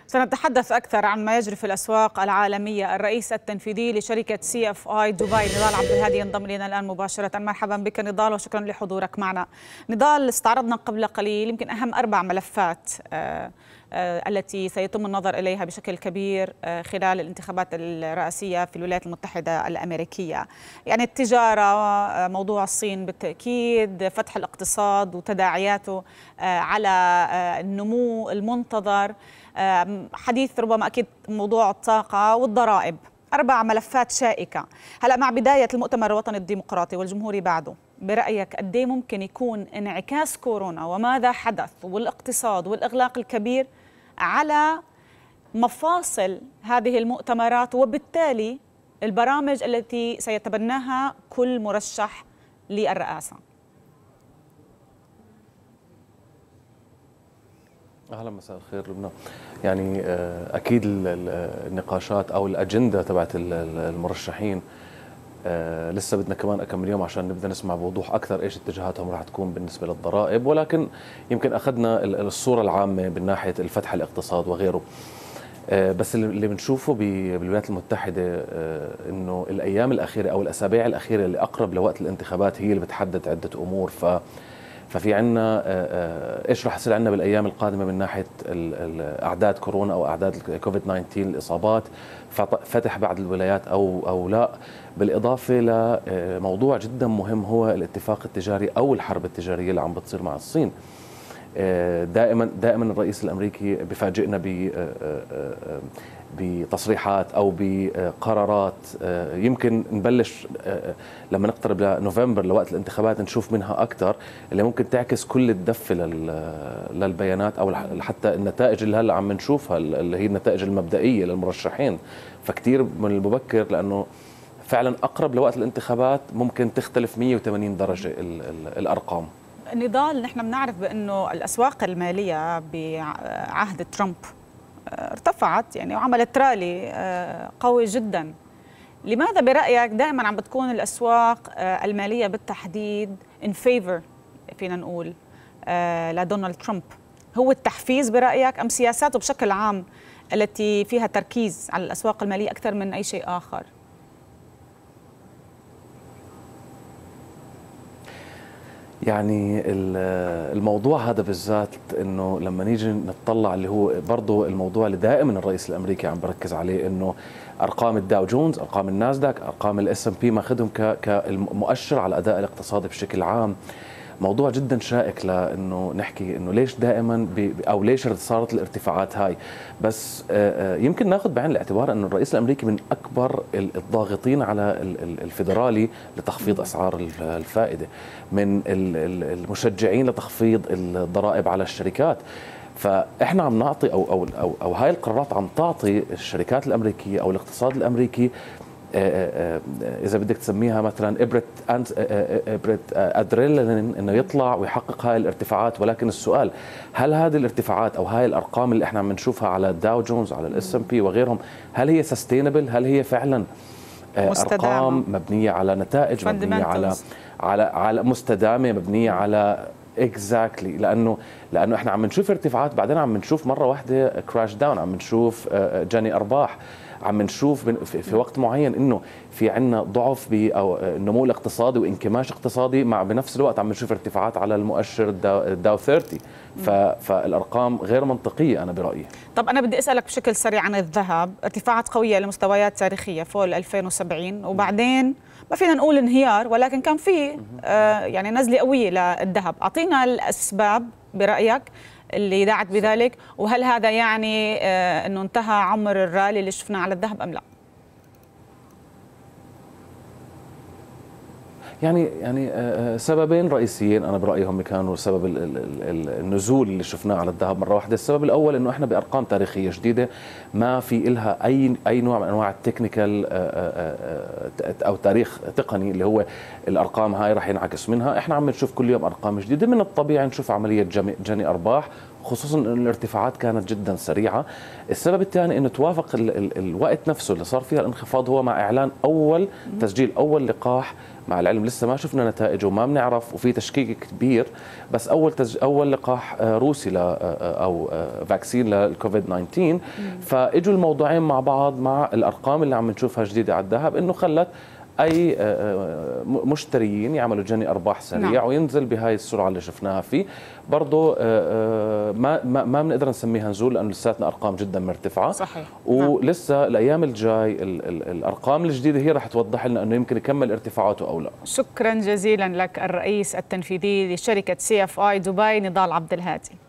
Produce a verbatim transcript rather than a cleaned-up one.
سنتحدث أكثر عن ما يجري في الأسواق العالمية. الرئيس التنفيذي لشركة سي اف اي دبي نضال عبد الهادي ينضم إلينا الآن مباشرة. مرحبا بك نضال وشكرا لحضورك معنا. نضال، استعرضنا قبل قليل يمكن أهم أربع ملفات آه آه التي سيتم النظر إليها بشكل كبير آه خلال الانتخابات الرئاسية في الولايات المتحدة الأمريكية. يعني التجارة، آه موضوع الصين بالتأكيد، فتح الاقتصاد وتداعياته آه على آه النمو المنتظر، حديث ربما أكيد موضوع الطاقة والضرائب. أربع ملفات شائكة. هلأ مع بداية المؤتمر الوطني الديمقراطي والجمهوري بعده، برأيك قد ايه ممكن يكون انعكاس كورونا وماذا حدث والاقتصاد والإغلاق الكبير على مفاصل هذه المؤتمرات وبالتالي البرامج التي سيتبناها كل مرشح للرئاسة؟ اهلا، مساء الخير لبنى. يعني اكيد النقاشات او الاجنده تبعت المرشحين لسه بدنا كمان كم يوم عشان نبدا نسمع بوضوح اكثر ايش اتجاهاتهم راح تكون بالنسبه للضرائب، ولكن يمكن اخذنا الصوره العامه من ناحيه الفتح الاقتصاد وغيره. بس اللي بنشوفه بالولايات المتحده انه الايام الاخيره او الاسابيع الاخيره اللي اقرب لوقت الانتخابات هي اللي بتحدد عده امور. ف ففي عنا ايش راح يصير عنا بالايام القادمه من ناحيه اعداد كورونا او اعداد كوفيد تسعة عشر، الاصابات، فتح بعض الولايات او او لا، بالاضافه لموضوع جدا مهم هو الاتفاق التجاري او الحرب التجاريه اللي عم بتصير مع الصين. دائما دائما الرئيس الامريكي بفاجئنا ب بتصريحات او بقرارات يمكن نبلش لما نقترب لنوفمبر لوقت الانتخابات نشوف منها اكثر، اللي ممكن تعكس كل الدفه للبيانات او حتى النتائج اللي هلا عم نشوفها اللي هي النتائج المبدئيه للمرشحين. فكتير من المبكر لانه فعلا اقرب لوقت الانتخابات ممكن تختلف مئة وثمانين درجه الارقام. نضال، نحن بنعرف بانه الاسواق الماليه بعهد ترامب ارتفعت يعني وعملت رالي قوي جدا. لماذا برأيك دائما عم بتكون الأسواق المالية بالتحديد in favor فينا نقول لدونالد ترامب؟ هو التحفيز برأيك أم سياساته بشكل عام التي فيها تركيز على الأسواق المالية أكثر من أي شيء آخر؟ يعني الموضوع هذا بالذات انه لما نيجي نطلع اللي هو برضه الموضوع اللي دائما الرئيس الامريكي عم بركز عليه، انه ارقام الداو جونز، ارقام الناسداك، ارقام الاس ام بي ماخذهم كمؤشر على الاداء الاقتصادي بشكل عام. موضوع جدا شائك لانه نحكي انه ليش دائما او ليش صارت الارتفاعات هاي. بس يمكن ناخذ بعين الاعتبار انه الرئيس الامريكي من اكبر الضاغطين على الفيدرالي لتخفيض اسعار الفائده، من المشجعين لتخفيض الضرائب على الشركات. فاحنا عم نعطي او او او, أو هاي القرارات عم تعطي الشركات الامريكيه او الاقتصاد الامريكي إذا بدك تسميها مثلا إبرة إبرة أدرينالين إنه يطلع ويحقق هاي الارتفاعات. ولكن السؤال، هل هذه الارتفاعات أو هاي الأرقام اللي إحنا عم نشوفها على الداو جونز على الإس إم بي وغيرهم، هل هي سستينبل؟ هل هي فعلا أرقام مبنية على نتائج، مبنية على على على مستدامة، مبنية على اكزاكتلي exactly. لانه لانه احنا عم نشوف ارتفاعات بعدين عم نشوف مره واحده كراش داون، عم نشوف جني ارباح، عم نشوف في وقت معين انه في عندنا ضعف او النمو الاقتصادي وانكماش اقتصادي، مع بنفس الوقت عم نشوف ارتفاعات على المؤشر الداو ثلاثين. فالارقام غير منطقيه انا برايي. طب انا بدي اسالك بشكل سريع عن الذهب. ارتفاعات قويه لمستويات تاريخيه فوق ألفين وسبعين، وبعدين ما فينا نقول انهيار ولكن كان في آه يعني نزله قويه للذهب. اعطينا الاسباب برايك اللي دعت بذلك، وهل هذا يعني آه انه انتهى عمر الرالي اللي شفناه على الذهب ام لا؟ يعني يعني سببين رئيسيين انا برايهم كانوا سبب النزول اللي شفناه على الذهب مره واحده. السبب الاول انه احنا بارقام تاريخيه جديده ما في إلها اي اي نوع من انواع التكنيكال او تاريخ تقني اللي هو الارقام هاي راح ينعكس منها. احنا عم نشوف كل يوم ارقام جديده، من الطبيعي نشوف عمليه جني ارباح خصوصا أن الارتفاعات كانت جدا سريعة. السبب الثاني أنه توافق ال ال الوقت نفسه اللي صار فيها الانخفاض هو مع إعلان أول تسجيل أول لقاح، مع العلم لسه ما شفنا نتائجه وما بنعرف وفي تشكيك كبير، بس أول تج... أول لقاح روسي ل أو فاكسين للكوفيد تسعة عشر. فاجوا الموضوعين مع بعض مع الأرقام اللي عم نشوفها جديدة على الذهب، إنه خلت اي مشتريين يعملوا جني ارباح سريع نعم. وينزل بهاي السرعه اللي شفناها فيه. برضه ما ما ما بنقدر نسميها نزول لانه لساتنا ارقام جدا مرتفعه. صحيح. ولسه نعم. الايام الجاي ال ال الارقام الجديده هي رح توضح لنا انه يمكن يكمل ارتفاعاته او لا. شكرا جزيلا لك الرئيس التنفيذي لشركه سي اف اي دبي نضال عبد الهادي.